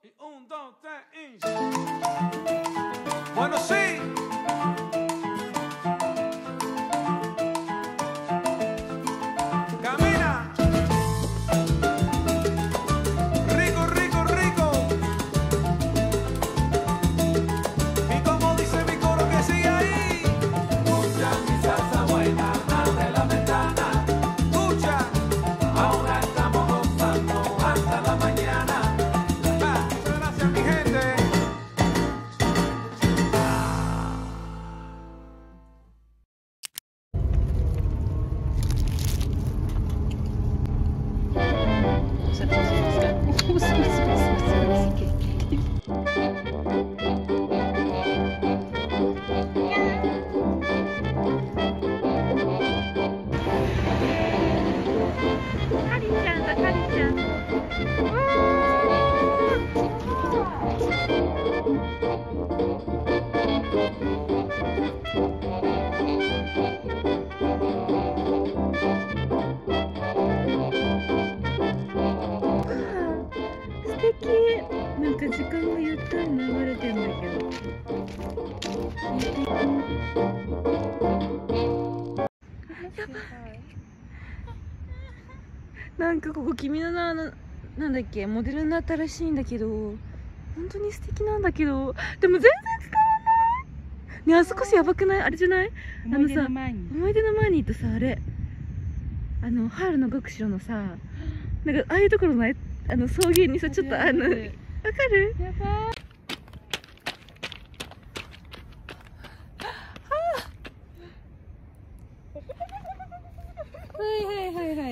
Un, dos, tres, y... Bueno, sí. Camina. Rico, rico, rico. Y como dice mi coro que sigue ahí. Escucha mi salsa buena, abre la ventana. Escucha. Ahora estamos gozando hasta la mañana. Muchas gracias, mi gente. なんか時間がゆったり流れてんだけど。やばい。なんかここ君の名のなんだっけモデルになったらしいんだけど、本当に素敵なんだけど、でも全然使わない。ね、あそこしやばくない？あれじゃない？思い出の前にとさ、あれハールの極白のさ、なんかああいうところない？草原にさ、ちょっとわかる？やばー。はいはいはいはい。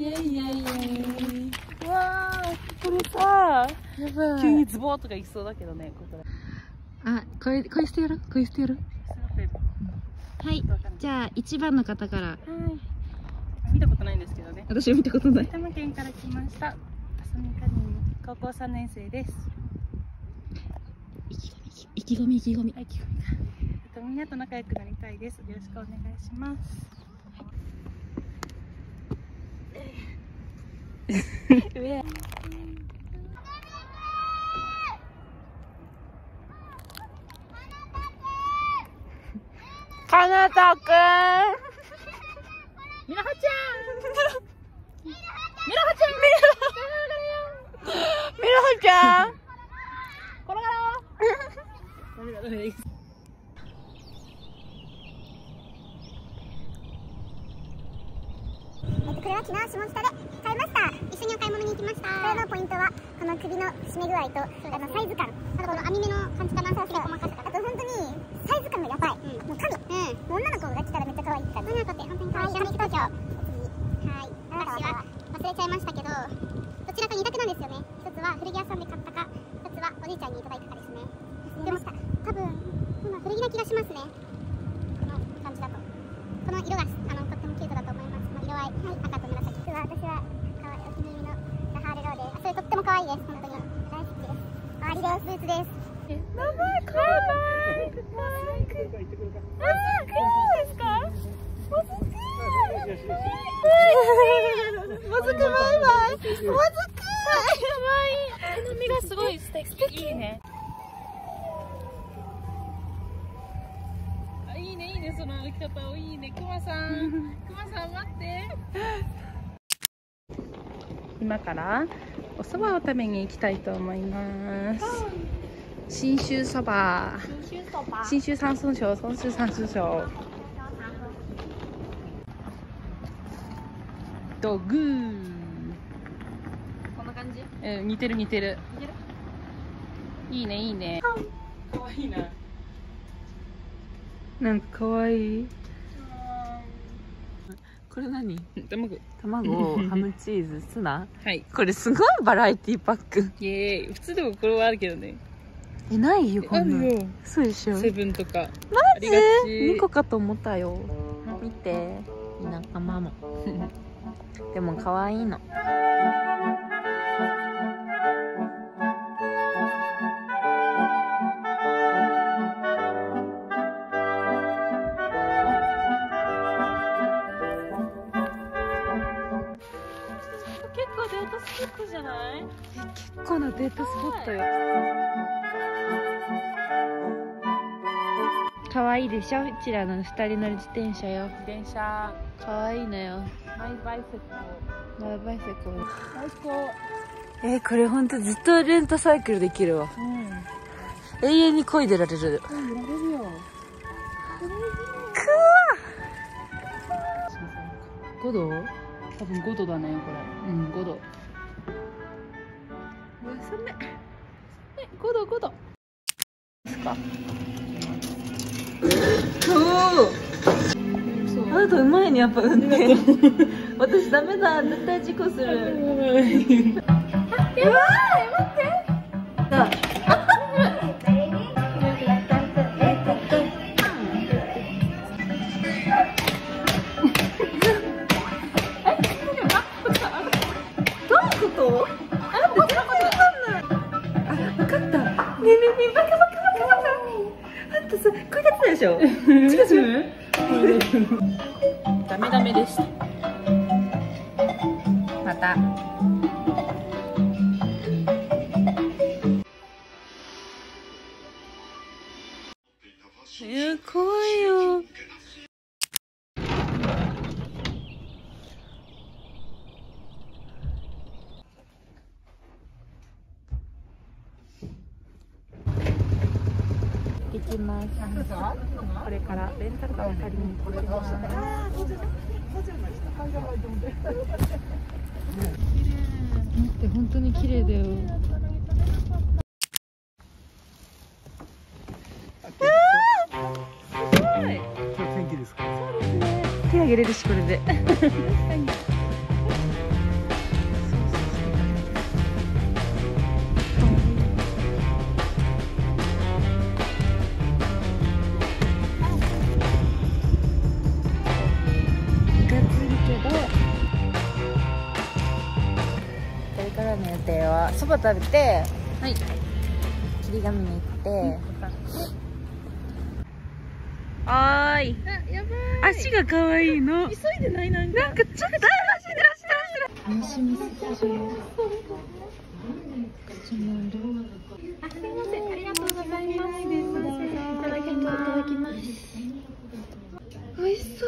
わー、これさ、急にズボーとかいきそうだけどね、ここで。あ、返してやる？返してやる？はい、じゃあ1番の方から。はい。見たことないんですけどね。私は見たことない。埼玉県から来ました。高校3年生です。意気込み。みんなと仲良くなりたいです。よろしくお願いします。上。かなたくん。みなはちゃん。みなはちゃん。転がろう。ダメです。 これは昨日下北で買いました。一緒にお買い物に行きました。これのポイントはこの首の締め具合とサイズ感、あとこの網目の感じかな、細かさ、あと本当にサイズ感がやばい。もう神。もう女の子が来たらめっちゃ可愛いって感じ。女の子って本当に可愛い。東京。はい。私は忘れちゃいましたけど、どちらか2択なんですよね。一つは古着屋さんで買ったか、一つはおじいちゃんにいただいたかですね。忘れました。多分今古着な気がしますね。この感じだと。この色がとってもキュートだと思います。色合い、赤と紫。実は私は可愛いお気に入りのハーレローで、それとっても可愛いです。本当に大好きです。終わりです。ブーツです。やばい、可愛い。もずくですか？もずく。もずくバイバイ。もずく。やばい。毛並みがすごい素敵。いいね。いいね、その歩き方。いいね、くまさん待って。今からお蕎麦を食べに行きたいと思います。信州そば。信州三村省。とグー。こんな感じ？似てる。いいね。可愛いな。なんか可愛い。これ何？卵、ハムチーズ、ツナ。はい。これすごいバラエティパック。イエーイ。普通でもこれはあるけどね。ないよ、こんなの。そうでしょ。セブンとか。マジ？2個かと思ったよ。見て。仲間も。でも可愛いの。結構デートスポットじゃない？ 結構なデートスポットよ。可愛いでしょ、うちらの2人乗る自転車よ。 自転車可愛いのよ。 マイバイセコマイバイセコル。 最高。 これほんとずっとレンタサイクルできるわ。永遠に漕いでられる。 やれるよ。 5度？ 多分5度だねこれ。うん5度。 うわ寒い。5度5度。ですか。あなたうまいね、やっぱ運転。私ダメだ、絶対事故する。やばい、待って。さどういうこと？あなた全然わかんない。あ、わかった。ねえねえねえ、バカバカバカバカ。あんたさ、こういうやつでしょ。違う。 ダメダメでした。また。 怖いよ。行きます。これからレンタカーを借りに行きます。待って、本当に綺麗だよ。 天気ですか？ 手あげれるし、これで。これからの予定はそば食べて、はい、霧ヶ峰に行って、あーい、やばい、足が可愛いの。急いでない？なんかちょっと走ってる。楽しみすぎる。 すいません、ありがとうございます。いただきます。 美味しそう。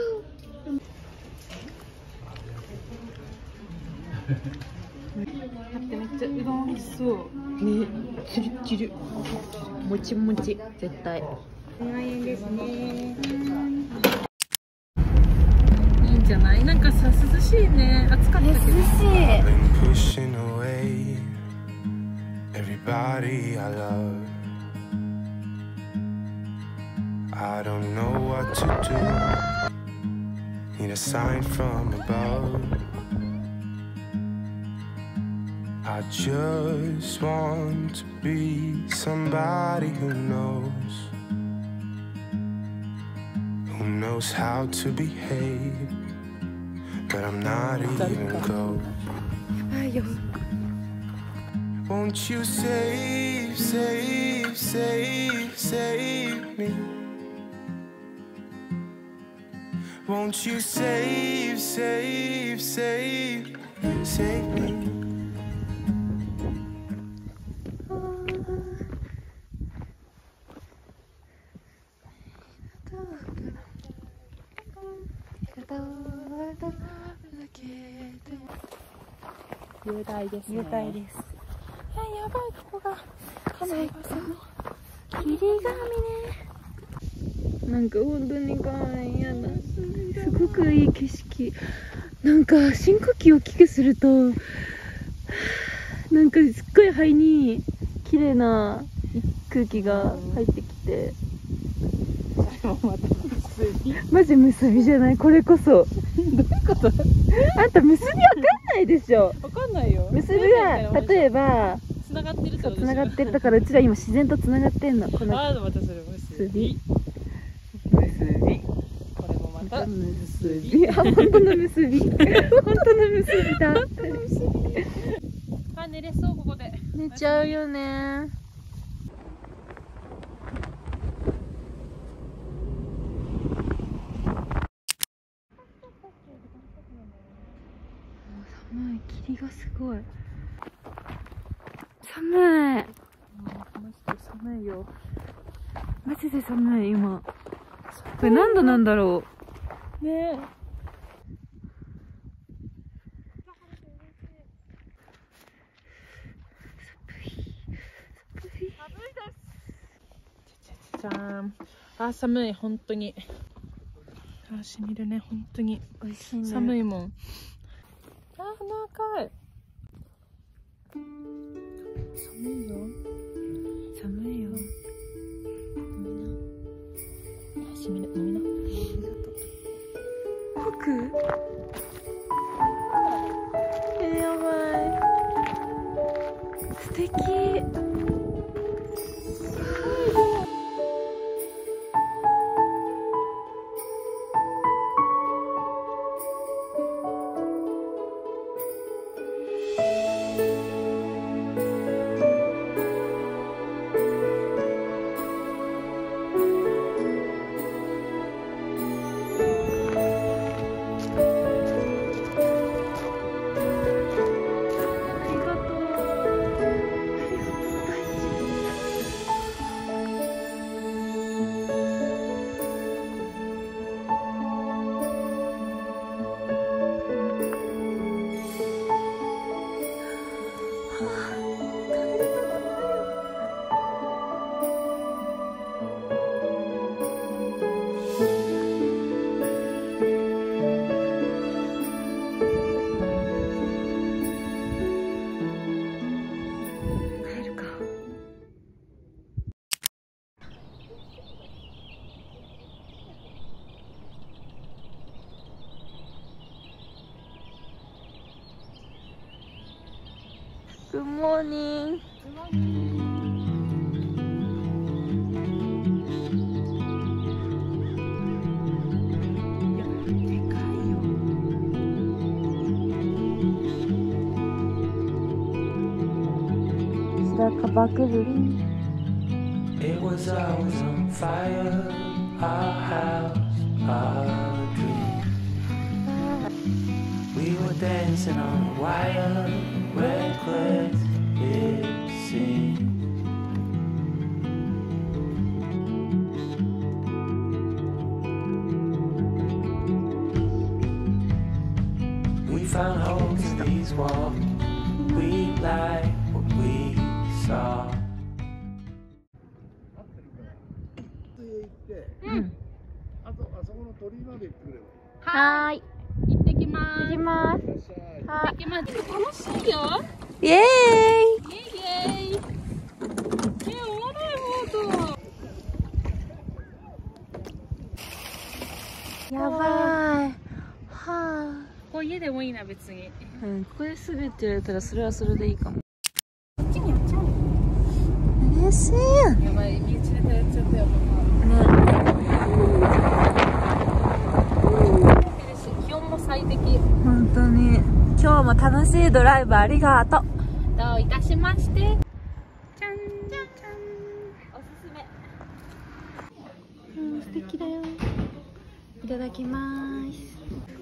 待ってめっちゃうどん美味しそう。 ね、チルチル、もちもち、絶対。 2万円ですね。 いいんじゃない？なんかさ涼しいね。暑かったけど。 Been pushing away everybody I love. I don't know what to do. Need a sign from above. I just want to be somebody who knows how to behave. But I'm not even close. Won't you save, save, save, save me? Won't you save, save, save, save me? 雄大ですね。 雄大です。やばい、ここが最高の霧ヶ峰。なんか本当に可愛い。やだ、すごくいい景色。なんか深呼吸を大きくすると、なんかすっごい肺に綺麗な空気が入ってきて、マジ結びじゃない？これこそ。どういうこと？あんた結びわかんないでしょ。 わかんないよ。 結びは例えば繋がってるってことでしょ。 繋がってる。だからうちら今自然と繋がってんの。このああ、またそれ結び。 結び。 これもまた結び。あ、本当の結び。本当の結びだ。 あ、寝れそうここで。 寝ちゃうよね。寒い、霧がすごい。 寒い。 マジで寒いよ。 マジで寒い、今。これ何度なんだろう。 ねじゃーん。あ、寒い、本当に。あ、しみるね、本当に。 美味しいね。 寒いもん。あ、鼻赤い。寒いよ。 寒いよ。 しみる、飲みな。 僕やばい。素敵。Good morning. It was always on fire, our house, our dream. We were dancing on a wire, reckless it seemed. We found holes in these walls, we like what we saw. あとあそこの鳥居まで行ってくれば。 はーい。 行ってきま行きます。は行ってきます。楽しいよ。 い。イエーイ。 イエイイエイ。おもろいほど。 やばい。はあ。 こう家でもいいな別に。 うん、ここでするって言われたらそれはそれでいいかも。 こっちにやっちゃう。 嬉しい。 やばい、身内ネタやっちゃったよ。 ね。 気温も最適。 本当に。今日も楽しいドライブありがとう。 どういたしまして。じゃんじゃんじゃん。 おすすめ。うん、素敵だよ。いただきます。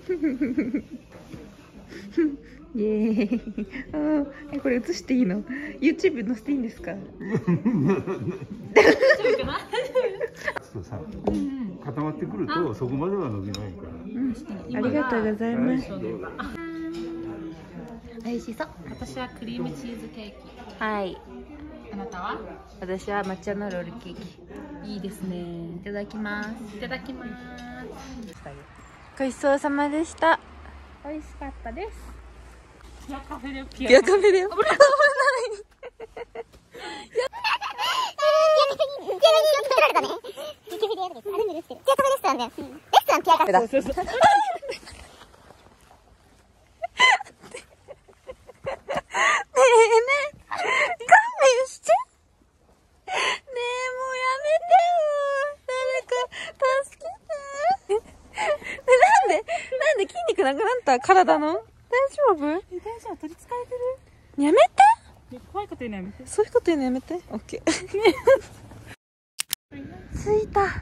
イエーイ。あ、これ映していいの ？YouTube 載せていいんですか？ そうさ、固まってくるとそこまでは伸びないから。 ありがとうございます。美味しそう。 私はクリームチーズケーキ。 はい。 あなたは？ 私は抹茶のロールケーキ。 いいですね。 いただきます。 いただきます。 ごちそうさまでした。 美味しかったです。ピアカフェでピアカフェでよ。危ない。なくなった体の大丈夫？ 大丈夫、取りつかれてる。 やめて。 怖いこと言うのやめて。 そういうこと言うのやめて。オッケー。着いた。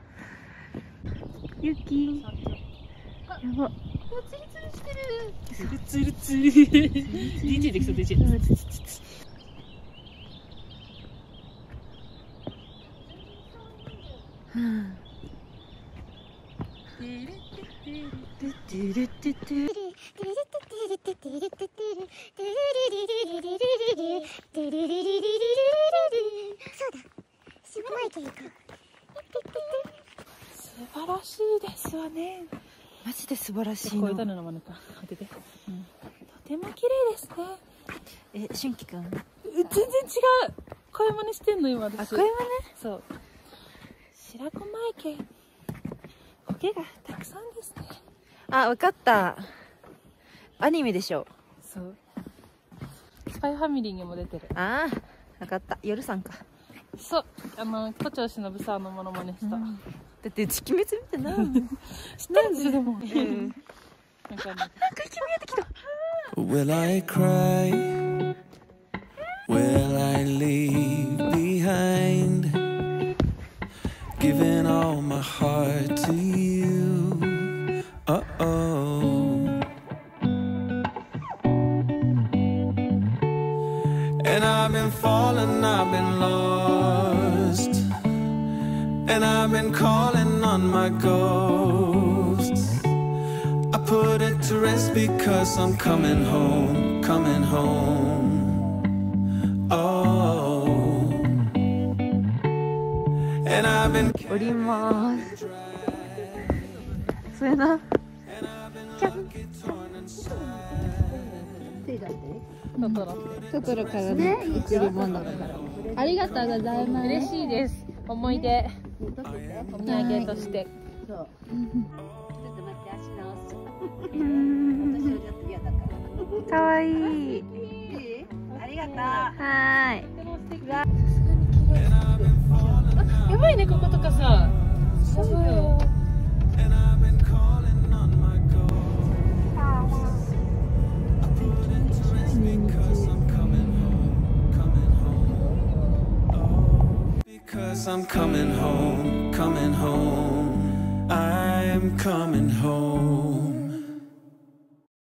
ユキ。やば。 ツルツルしてる。ツルツルツル。DJ できそう、DJ。 素晴らしいですわね。 マジで素晴らしいこういうの。 種の真似か当てて、とても綺麗ですね。 俊輝くん。 全然違う。声真似してんの今私。 声真似？ そう。白子前家苔がたくさんですね。 あ、わかった。アニメでしょ。 そう。スパイファミリーにも出てる。 ああ、わかった。夜さんか。 そう。胡蝶忍さんのモノマネした。 だってうち鬼滅見てないもん。 知ってるんですよでも。なんか息見えてきた。 Will I cry? Will I leave behind? Giving all my heart to you. And I've been falling, I've been lost, and I've been calling on my ghosts. I put it to rest because I'm coming home, coming home. Oh, and I've been 降ります。それな。 トトロからの贈り物だから。ありがとうございます。 嬉しいです。思い出。お土産として。 そう。ちょっと待って足直す。 かわいい。 ありがとう。 はーい。 やばいねこことかさ。そうよ。 Because I'm coming home, coming home. I'm coming home.